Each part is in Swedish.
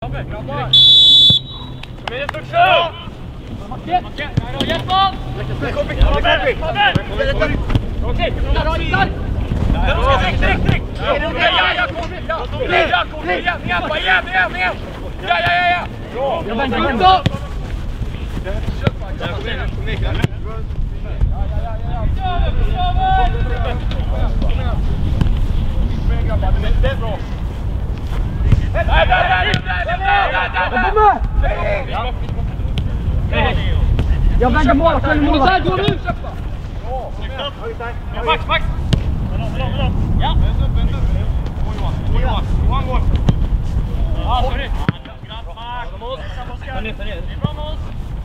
Grabbar! Kom igen, Stuxo! Hjälp oss! Jag vänder mål, följ mål. Max! Ja! Johan går! Ja, sorry! Det är bra Mås!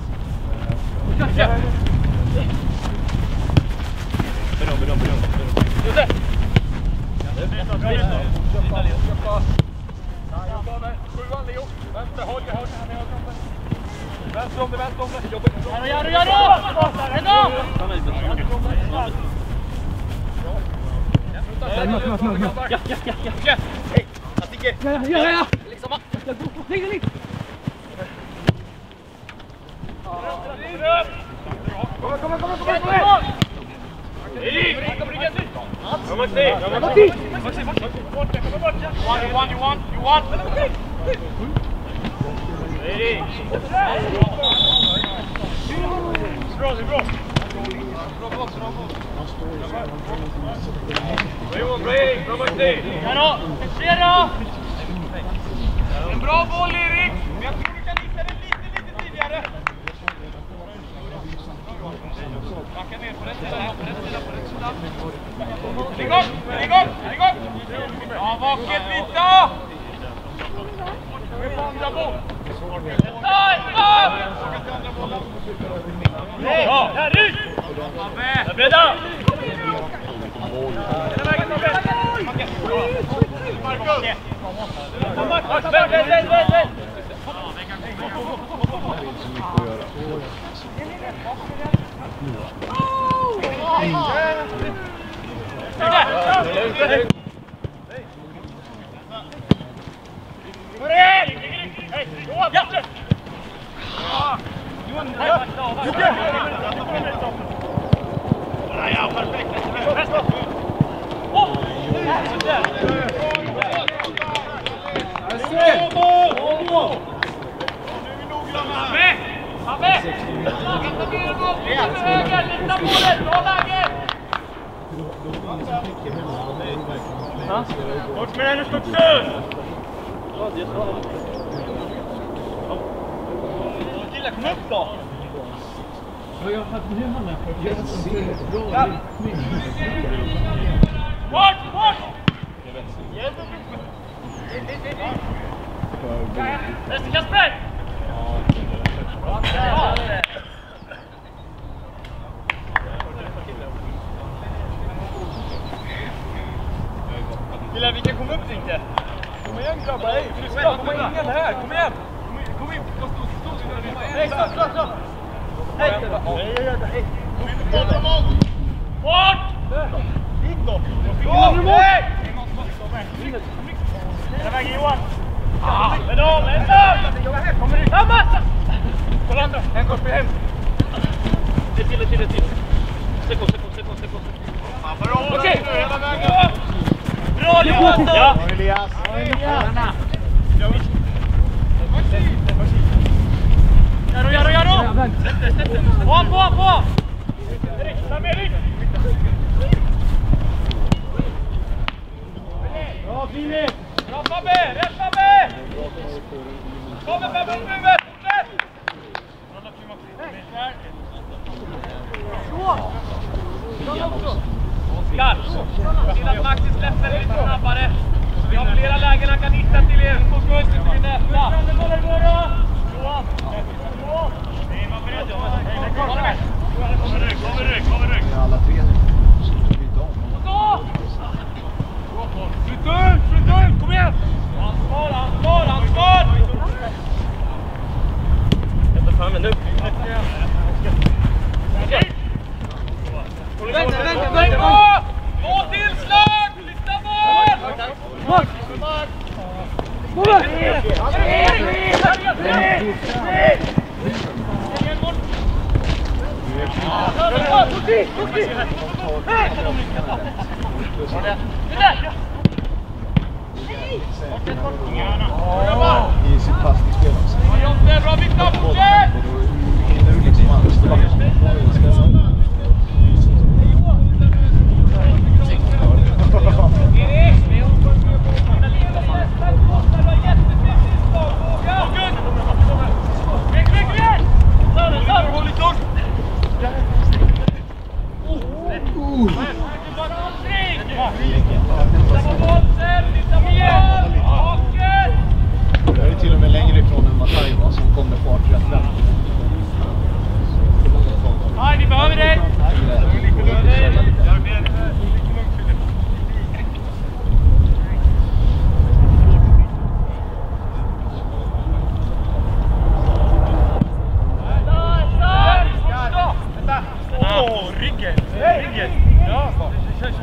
Just det! Sjuan Leo! Vänster, höger, vänster om det! Gör Ja! Hej! Atike! Ja! Liksom! Ligg! Kom! Erik! You want? Erik! Bra! Bra Maxi! En bra boll Erik! Men jag tror du kan hitta den lite tidigare. Backa ner på rätt sida. Igång! Ja, vaket lite! Med på andra boll. Ja, här ut! Abbe! Bredda! Den vägen tar bäst! Marcus! Vänd! Bort med henne Stuxo! Killar, kom upp då! Jag hade nu han är för att göra en bra. Bort! Nästa Kasper! Killar, vi kan komma upp inte. Kom igen grabbar, hej! Kom igen här, kom igen! Kom in! Hej, stopp! Hej! Hej! Bort! Hit då! Hej! Den vägen Johan! Pedal, ensam! Kommer du? Ja, massa! Kolla andra! En kort hem! Det till! Sekund! Okej! Bra Johan! Ja! Elias! Jaro! Släpp den! På! Erik, fram Erik! Bra Filip! Bra Fabbe! Rätt Fabbe! Kommer Fabbe upp huvudet! Fortsätt! Skarp! Till att Maxi släpper lite snabbare. Vi har flera lägen han kan hitta till I sitt passningsspel också. Bra Viktor, fortsätt! Jag är till och med längre ifrån än Matajva som kom med fart rätt lätt. Nej, ni behöver det! Ryggen! Ja, kör!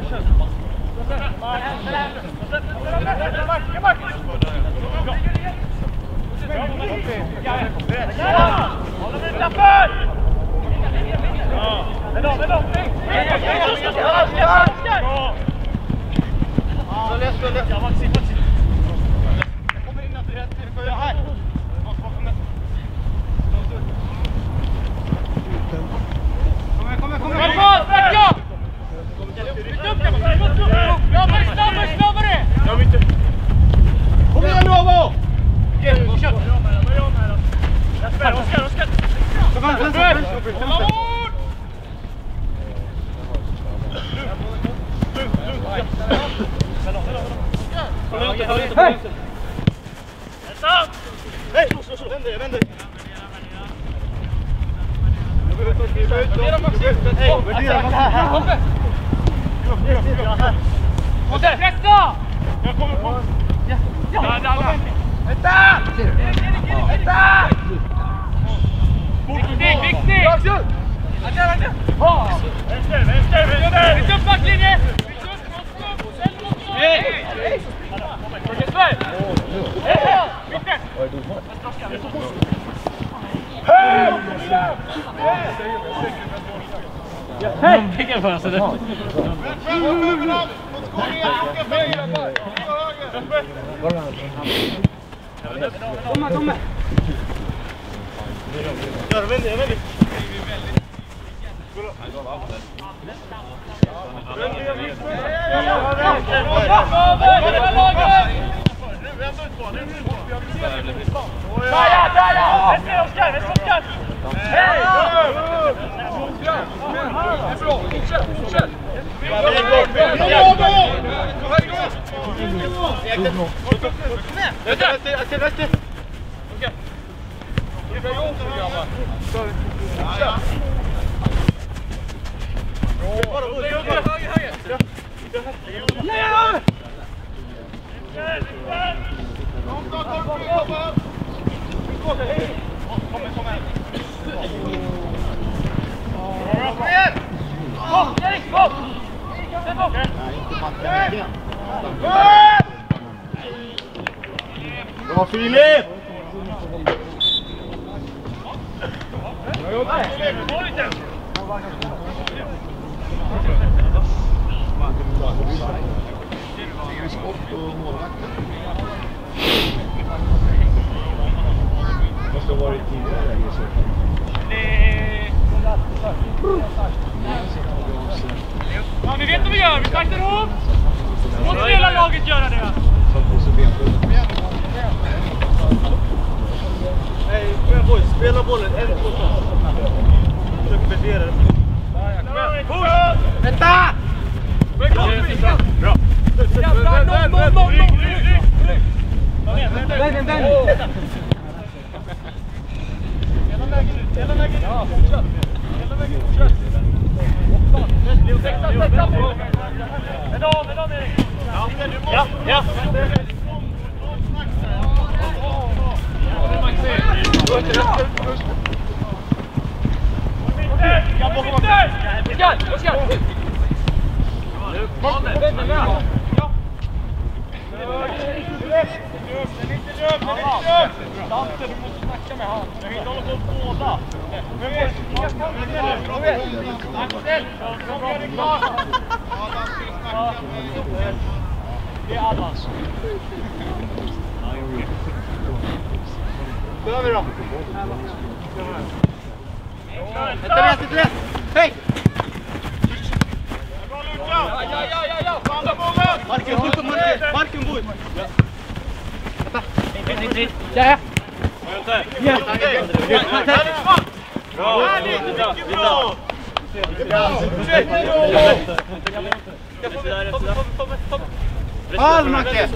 Bra Filip! Måste ha varit tidigare i så fall. Ja, vi vet vad vi gör, vi taktar ihop! Måste hela laget göra det! Nej, spela bollen, en på oss. Försök värdera det. Vänta! Bra! Ja. Oskar! Dante, du måste snacka med han. Jag vill hålla på båda. Axel, kom gör det klart. Det är Advans. Då över då. Ett rätt. Hej! Bra Luka! Ja! Vandra bollen! Marken går! Ja! Bra! All Macke!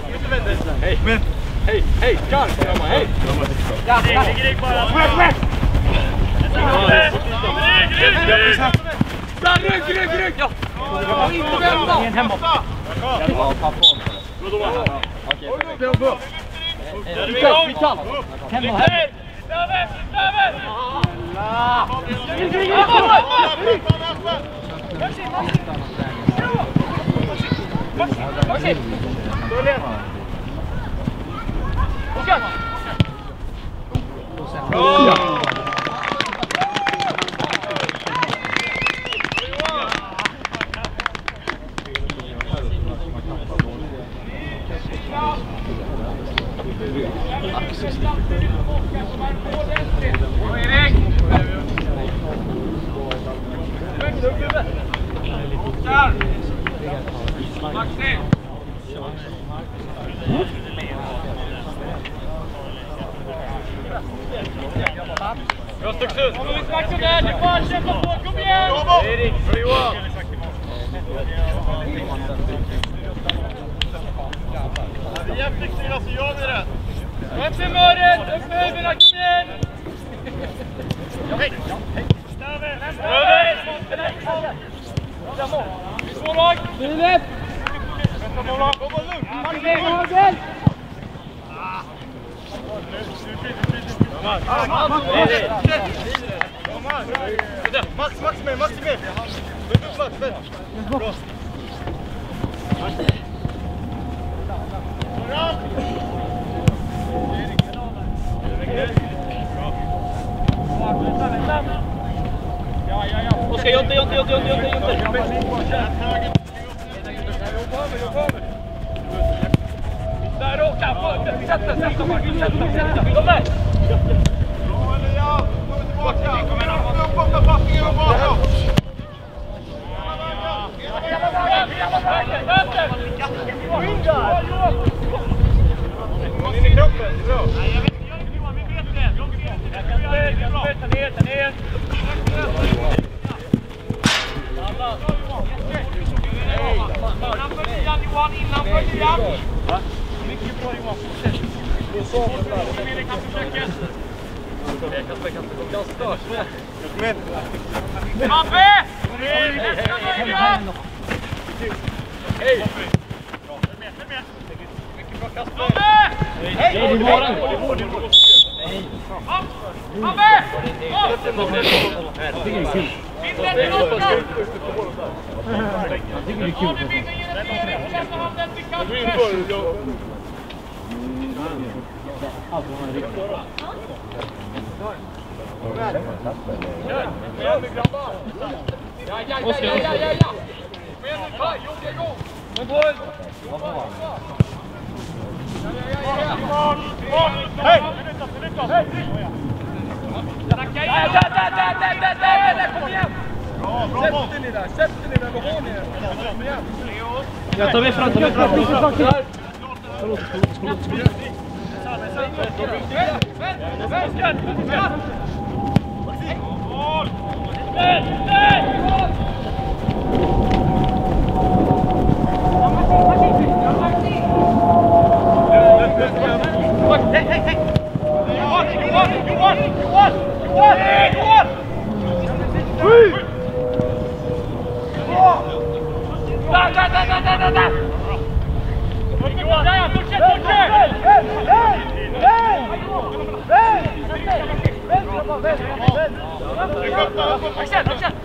Hej! Karl! Hej! Ja, ligger bara! Rygg! Ja! Inte vända! En hemåt! Ja, pappa. Vi kan! Hemma här! Över! Maxi! Jag stod ut. Kom ut Max där, du får kämpa på, kom igen! Erik, Johan. Det är jävligt styra så gör vi det. Upp i mörret, upp med huvudena, kom igen! Hej! Över! Så lag! Filip! Kom igen! Max med! Bra! Oskar, Jonte! Där åka! Sätta! Kom där! Bra Elias! Kommer tillbaka! Upp borta passningen och bakom! In i kroppen, bra! Nej, jag vet inte Johan, vi vet det! Jag kan ta ner! Innanför Liam! Mycket bra Johan, fortsätt! Erik, han försöker! Kom igen! Mabbe! Nästa början! Hej! Mycket bra kast! Mabbe! Hej! Det är vår! Mabbe! Det är kul. Jag tycker det är kul. Jag tar med fram.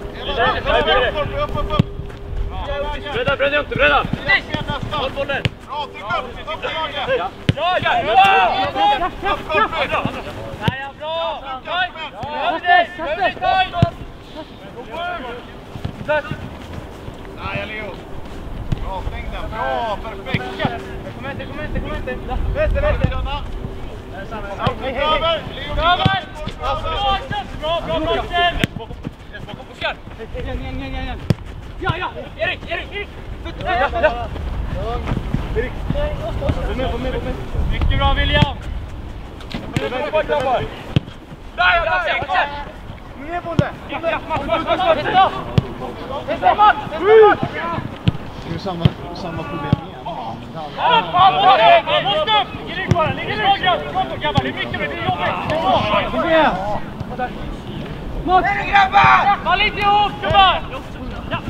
Bredda! Håll bollen! Bra, tryck upp! Upp i laget! Ja! Nej, Leo. Bra, stäng den. Bra, perfekt. Kom inte. Vänster. Över. Leo, Bra, Oskar! Igen. Ja! Erik! Ja! Mycket bra, William! Där! ner på det! Det är samma problem igen. Måste upp! Ligger bara, ligger grabbar, det är mycket mer, det är jobbigt. Kom igen! Grabbar! Håll inte ihop, gubbar! Ja!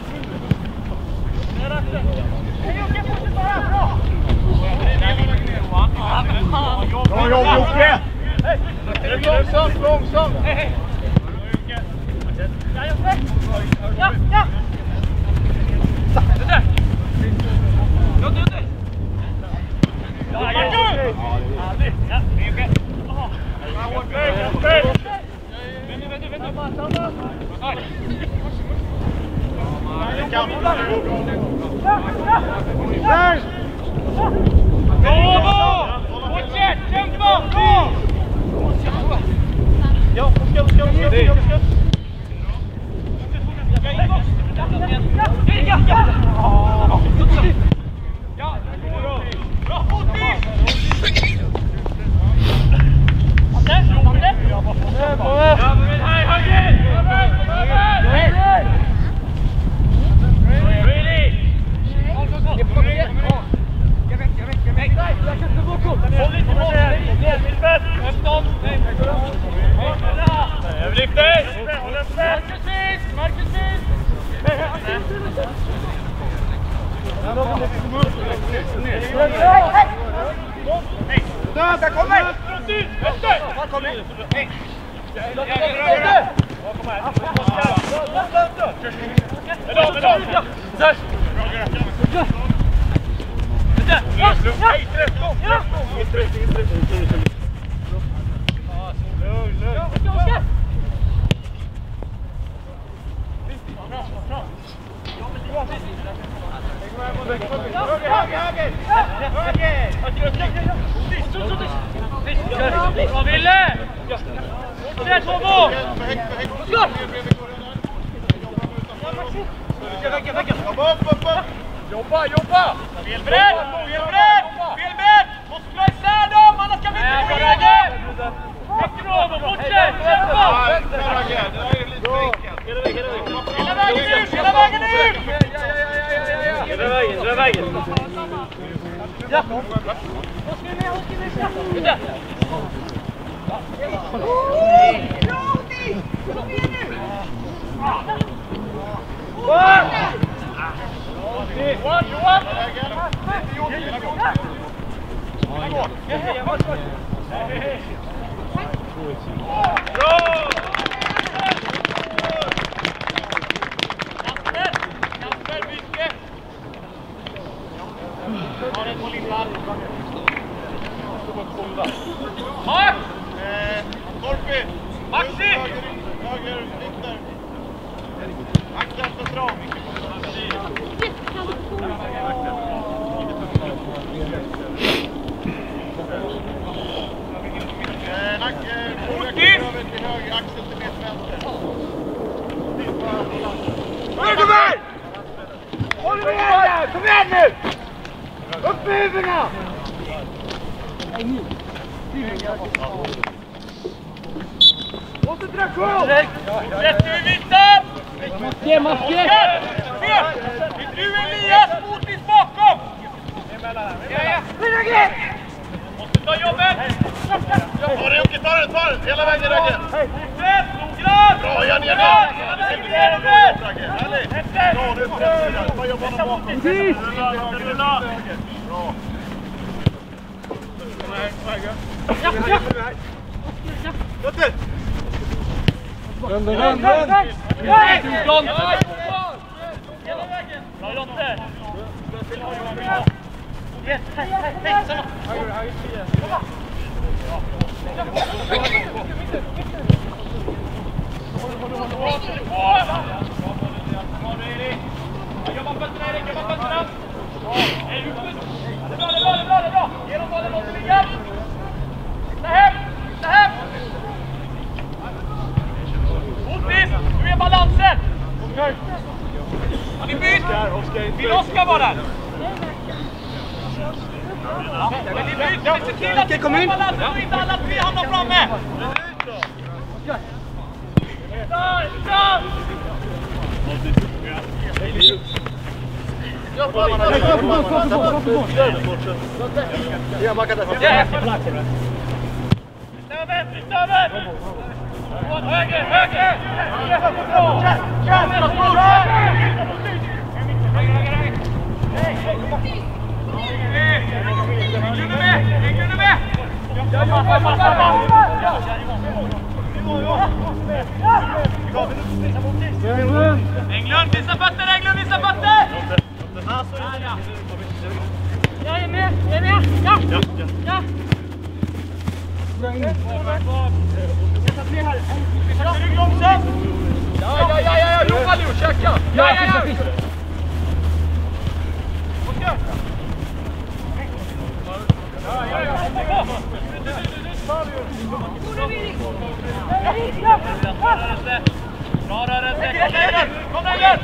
Bra jobb, Jocke! Långsamt! Hej! Ja! Under! Ja, fortsätt! Kämpa! Ja, Oskar! Där kommer! Bra, Ville! Fortsätt, Håbo! Jobba! Felbredd! Måste dra isär dem, annars kan vi inte få läge! Mycket bra, Håbo! Fortsätt! Kämpa! Hela vägen ut! Hela vägen! Ja! Korpi! Maxi! Höger, Viktor. Axel för bra. Höger, Axel till mitt vänster. Högerberg! Håll med! Kom igen nu! Upp med huvudena! Måste dra kvar! Rätt nu, Vittan! Maske! Du Elias, Motis bakom! Måste ta jobbet! Ta det Jocke, ta det! Hela vägen Ragge! Fortsätt! Noggrant! Bra, gör ner! Vänd! Bra Lotte! Yes, hej, samma. Jobba fötterna, Erik, jobba fötterna! Hej, det är bra! Genom bollen måste ligga! Hitta hem! Otis, du är balansen! Har ni bytt? Vill Oskar vara där? Ja, men ni bytt, men se till att ni får balansen och inte alla tre hamnar framme! Englund, visa fötter! Jag är med! Ja! Rygg långsamt! Ja! Jobba nu, käka! Ja! Oskar! Bra rörelse! Kom där!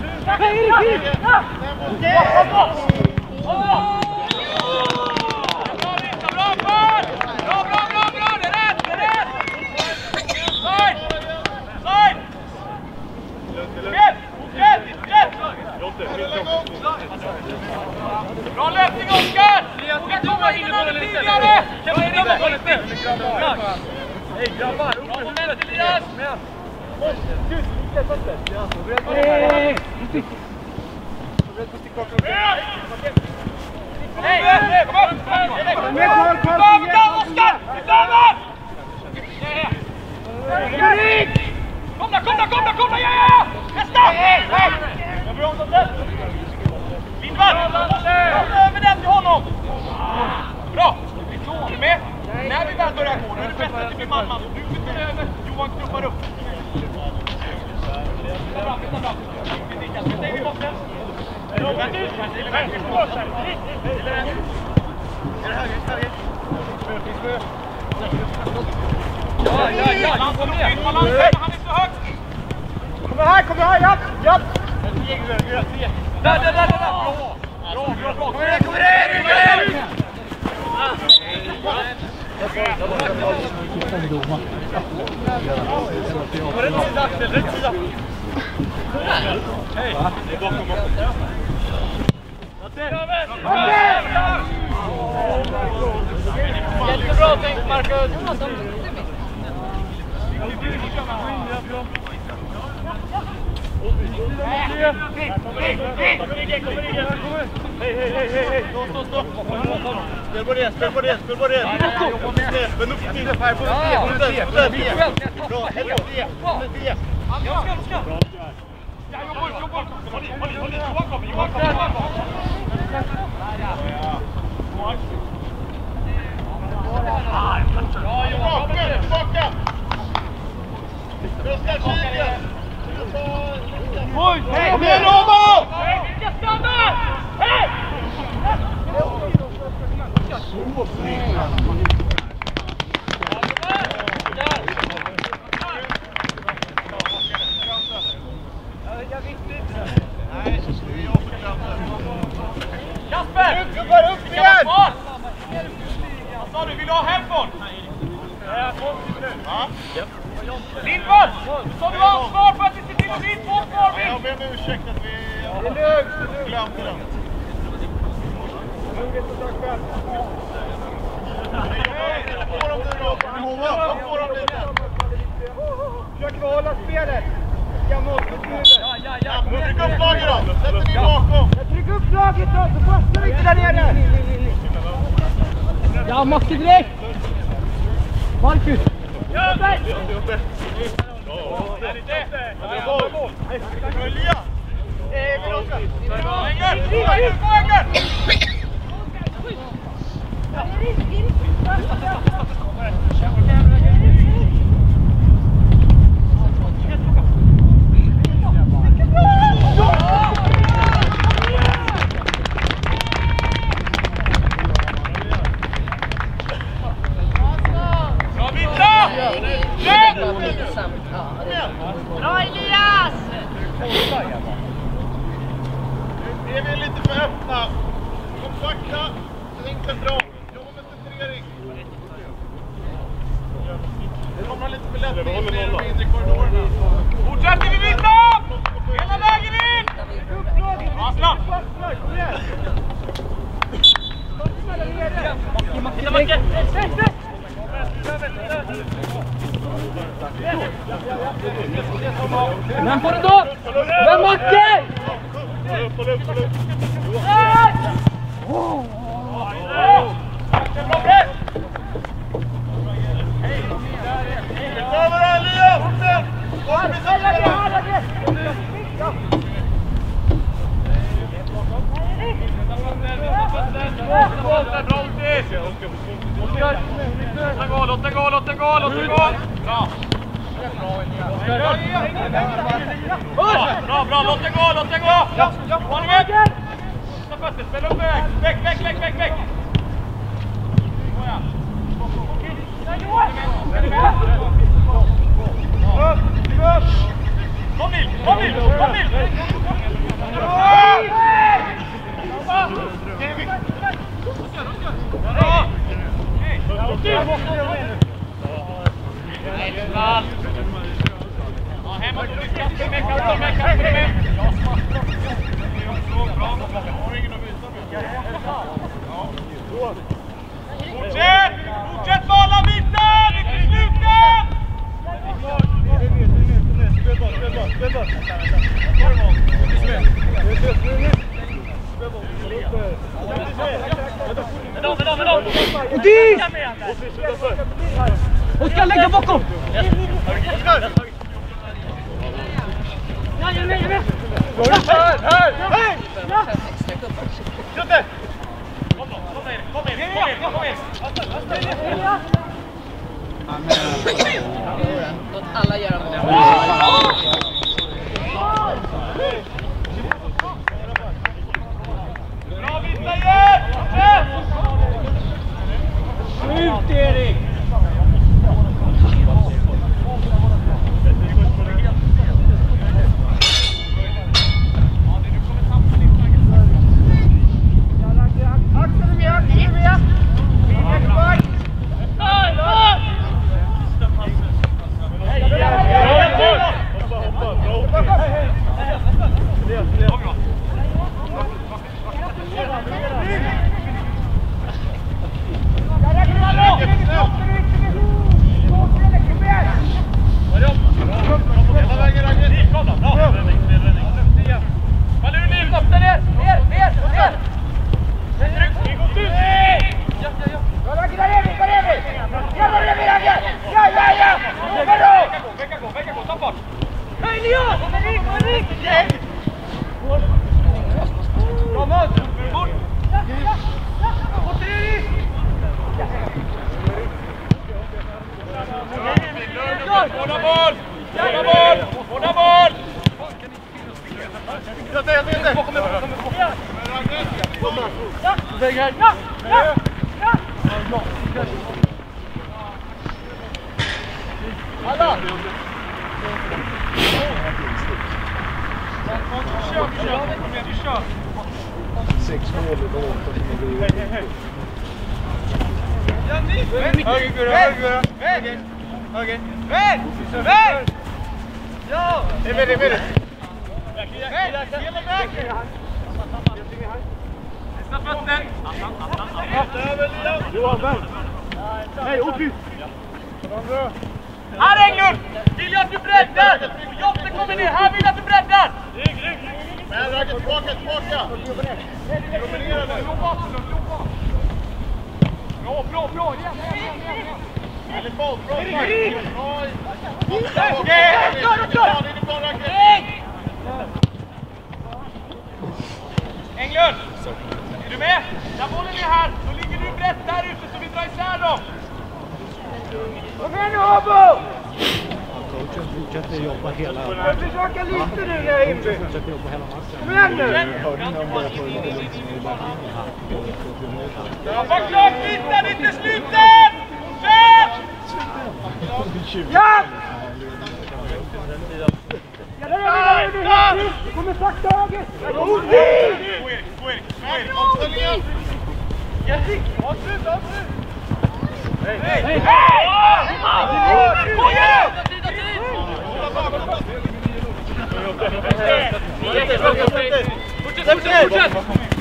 Bra löpning, Oskar! Våga komma in på den tidigare! Hej grabbar! Elias! Hej! Kom upp! Utöver, Oskar! Utöver! Kom där! Ja! Nästa! Lindvall! Över den till honom! Bra! Är du med? När vi väl börjar gå, då är det bättre att det blir man. Nu byter vi över. Johan knuppar upp. Bra. Säg vi måste. Är det Ja. Han är så högt. Kom här, ja. Där. Bra. Kommer det. Rätt sida. Hej. Det är bakom. Jättebra tänkt, Marcus. Hej. Stå. Spel på det. Men upp till det här på det. Bra, hej. Oskar. Ja, jobba. Håll Johan kommer. Tillbaka. Oj, kom igen, Romo! Vilka stannar! Hej! Kasper! Upp igen! Vad sa du? Vill du ha hemifrån? Ja. Lindvall! Så du har ansvar för att vi ser till att det blir 2 kvar! Jag ber om ursäkt att vi glömde den. Försök behålla spelet. Tryck upp laget då. Sätt den in bakom. Tryck upp laget då, så fastnar vi inte där nere. Ja, måste direkt. Marcus. Bra Elias! Vi är lite för öppna. Kompakta, enkelt bra. Jobba med centrering. Det kommer lite för lätt in i de inre korridorerna. Fortsätter vi vinna! Hela vägen in! Aslan! Macke! Men får du då? Men Macke! Låt den gå! Bra! Bra, låt den gå! Har ni med? Ta fötter, spela upp väg! Väck! Kom Nil! Hemåt och lyckas med Fortsätt bala mitten! Inte i slutet! Oskar, lägga bakom! Hej! Jutte! Kom in! Låt alla göra mål. Bra vissa igen! Skjut Erik! Här Englund! Vill jag att du breddar! Jobbet kommer ner, här vill jag att du breddar! Men Ragge, tillbaka! Promenera nu! Bra! Väldigt bra! Englund! Är du med? När bollen är här, då ligger du brett där ute så vi drar isär dem. Kom igen nu, Abo! Coachen fortsätter jobba hela... Jag försöker lite nu när jag är inbyggd. Fortsätter jobba hela matchen. Kom igen nu! Ja, var klart mitten, inte slutet! Kör! Ja! Ja, där är vi! Det kommer sakta höger! God tid! Gå Erik! Omställningen! Avslut! Hej! Hej! Fortsätt!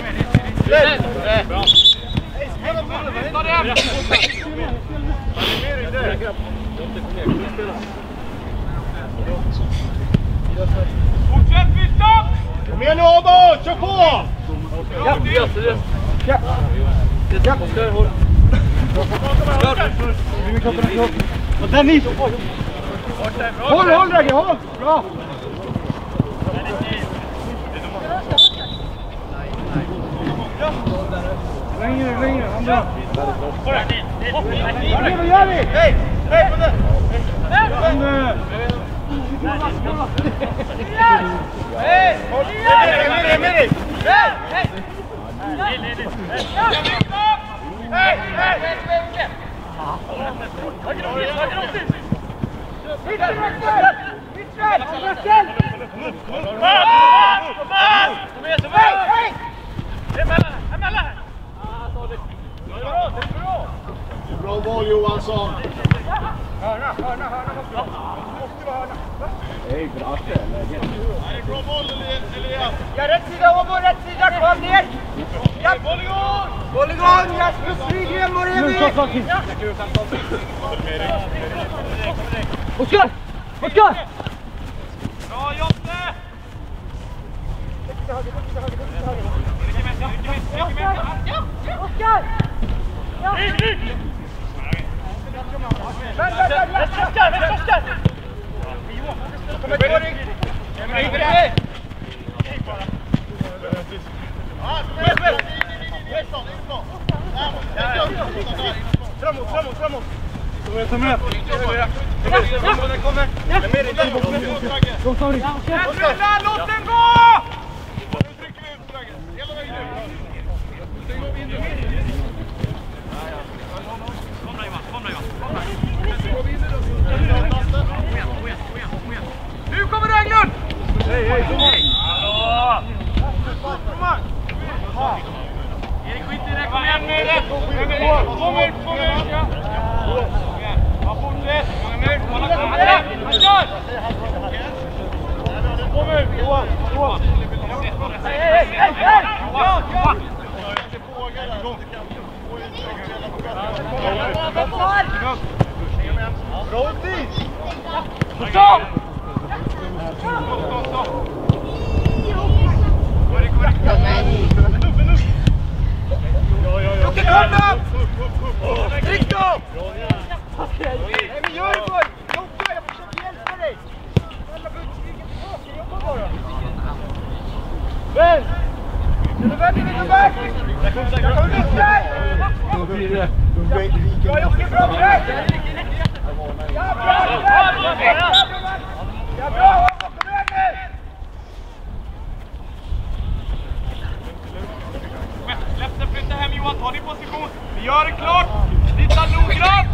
Fortsätt, Viktor! Kom igen nu, Abo! Kör på! Och Dennis! Håll Dragge, håll! Bra! Längre, andra! Vad gör vi? Hej! Hej! Bra boll Johansson! Hörna måste vara. Hej, bra läge. Bra boll, Elias! Ja, rätt sida, kom ner! Ja, boll igång! Jasper Frygren, Morevik! Oskar! Bra, Jotte! Oskar! Framåt! Ta med! Låt den gå! Nu trycker vi ut Dragge. Hela vägen ut. Nu kommer Englund! Hej, Erik, skit i det. Kom igen med det. Kom ut. Ja, fortsätt. Kör! Kom ut, Johan. Hej! Ja! Bra tid! Stopp! Jocke, kom upp! Tryck då! Nej, men gör det boy! Jocke, jag försöker hjälpa dig! Jobba bara! Vänd! Vänd in i back! Jag kommer lyfta! Bra Jocke, bra Fred! Ja, bra! Ja, bra! Kom igen nu! Släpp den, flytta hem Johan, ta din position. Vi gör det klart. Titta noggrant.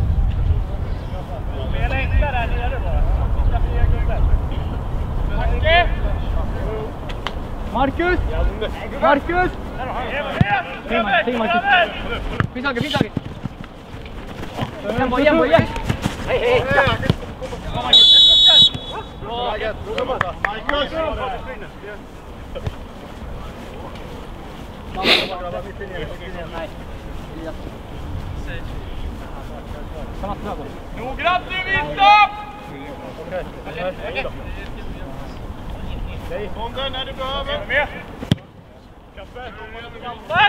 Spela inte där nere bara. Marcus! Säg Marcus! Finns Hage! Igen! Hej! Noggrant nu, Vinstopp! Kom där när du behöver. Med. Tack!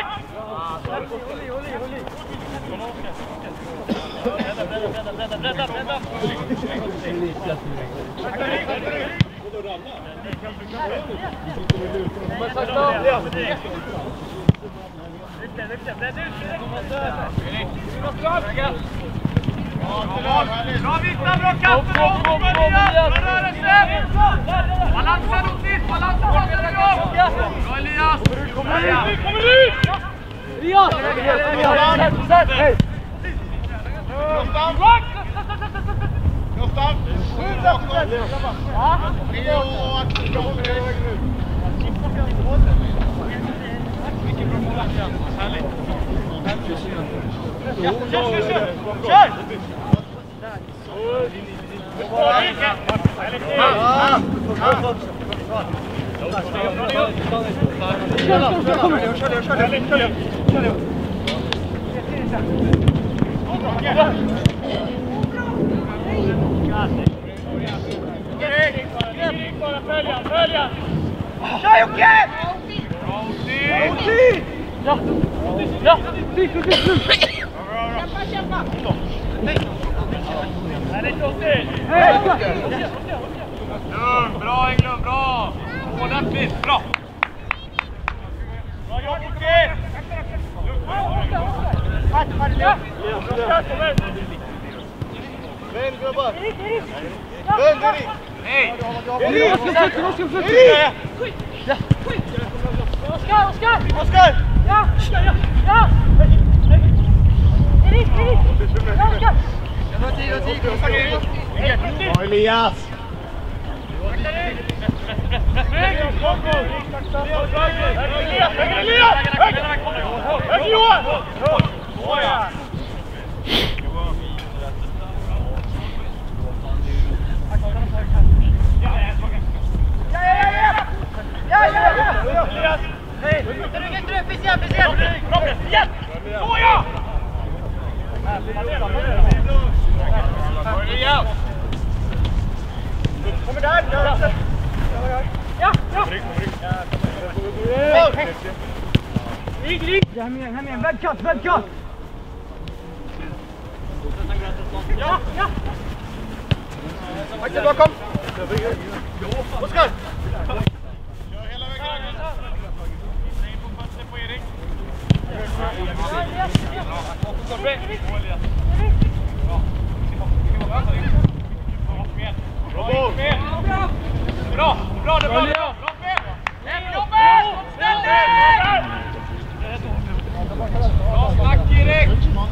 Bra Viktor, bra kampen! Bra rörelse! Balansen upp dit, balansen bort med dig! Bra Elias! Kommer ut! Elias! Gustav! Skjut bakom! Leo och Axel bra för dig. Vilken bra mål Axel. Härligt. Kör! Följa! Kör Jocke! Kämpa! Bra Englund, bra! Ordentligt, bra! Bra jobb Jocke! Vänd grabbar! Vänd Erik! Hej! Erik! Oskar! Ja! Erik! Ja, Oskar! Bra Elias! Kommer där! Ja! Hem igen, vändkast! Ja! Axel bakom! Oskar! Kör hela vägen. Stäng på putsen på Erik. Bra, det var bra! Bra fel! Hem jobbet! Ställning! Bra snack Erik!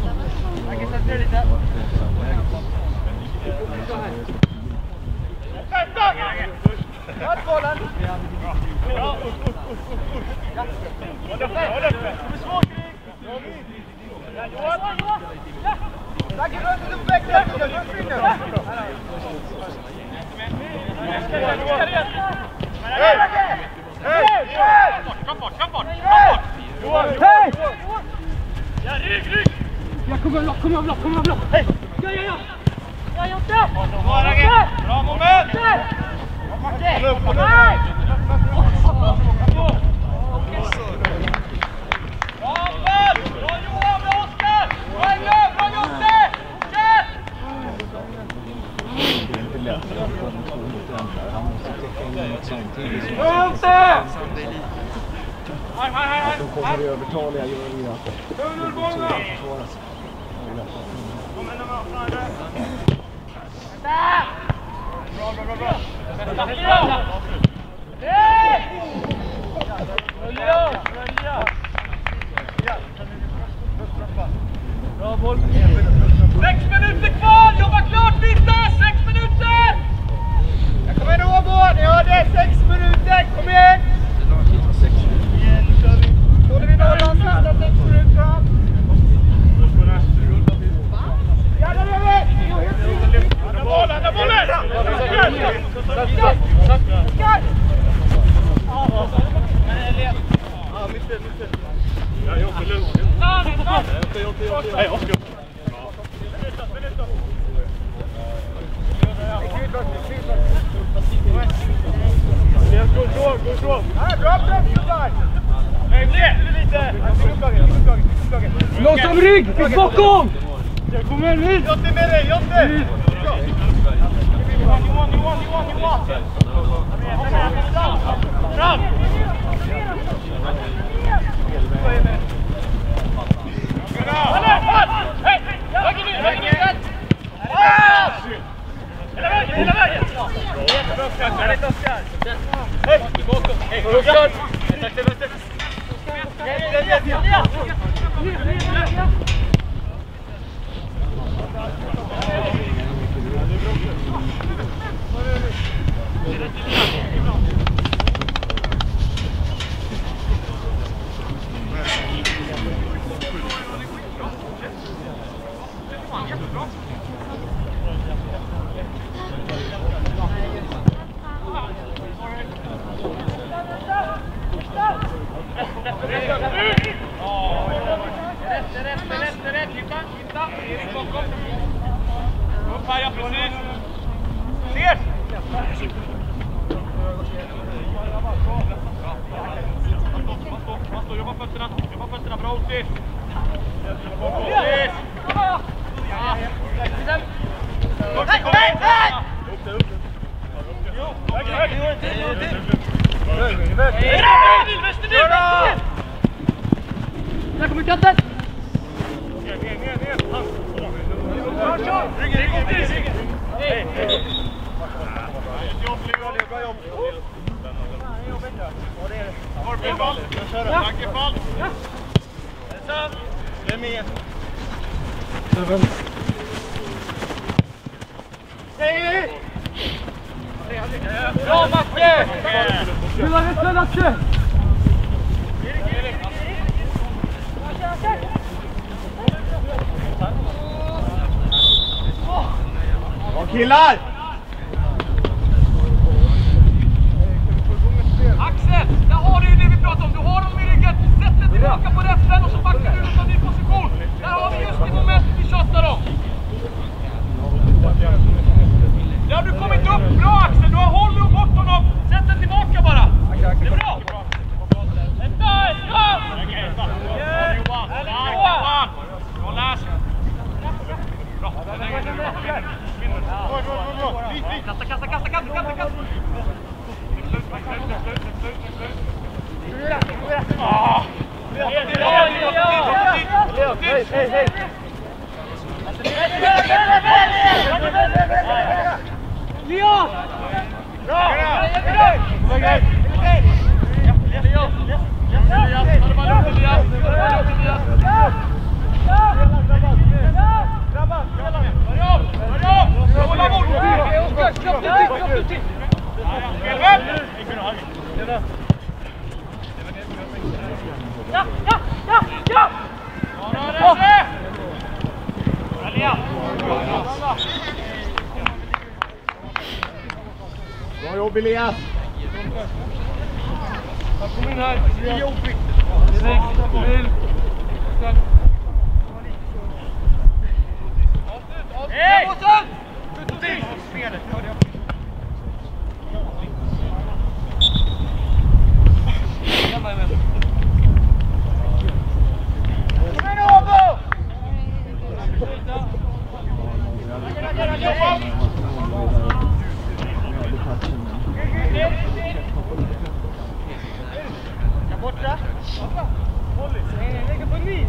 Tack bollen! Bra! Det är svårt Erik! Tack i rönt upp växeln! Jag springer! Kom bort! Hej! Ja, rygg! Ja, kom av block! Hej! Ja! Ja, Jonte! Bra moment! Nej! Bra Johan, bra Oskar! Bra Englund, bra Jonte! Fortsätt! Det är inte lätt att få en ton mot den där. Han måste täcka in något samtidigt. Att de kommer övertaliga gör ju att det försvara sig. Bra boll! 6 minuter kvar! Jobba klart Vita! 6 minuter! Jag kommer nå båda! Ja, det är 6 minuter! Kom igen! Igen kör vi! Håller vi nollan sista 6 minuter? Ja, där är vi! Andra bollen! Oskar! Ja, missade. Ja, Jocke, lugnt. Hej, Oskar. Gå ifrån. Bra pressar! Nej, lite! Långsam rygg! Fick bakom! Kom igen, Nils! Jotte med dig, Jotte! Johan! Fram! Hela vägen! Jättebra Oskar! Härligt Oskar! Hej! Hej! Oskar! Tack till vänster! Rätt. Hitta. Erik bakom. Upp här, ja, precis. Ser! Stå, jobba fötterna. Bra, Otis. Kom! Där kommer katten! Ner. Bra jobb. Korpinboll. Tankefall. Vem är? Bra Macke! Spela rätt, Lasse! Bra killar! Axel, där har du ju det vi pratar om. Du har dem i ryggen, sätt dig tillbaka på rätten och så backar du ut av din position. Där har vi just det momentet vi tjatar om. Ja, du kommer inte upp bra Axel, du har hållit upp bort honom. Sätt dig tillbaka bara. Det är bra. Johan! Bra läs. Bra. Kasta. Hej. Leon! Bra! Bra jobb Elias! Kom in här. Hej! Lägger på ny!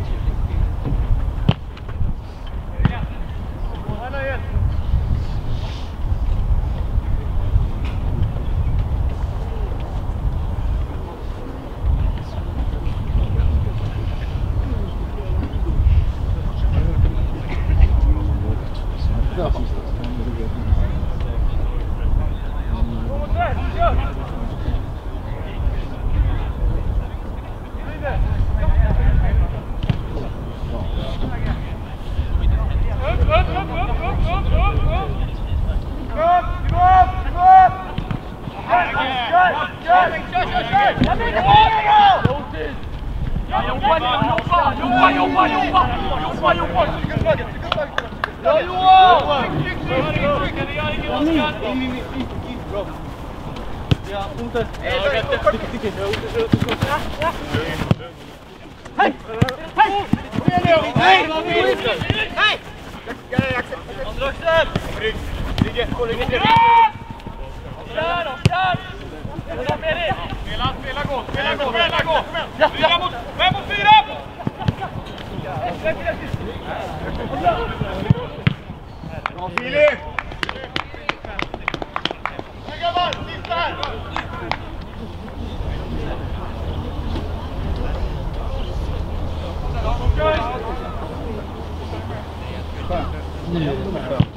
Nu är det skönt.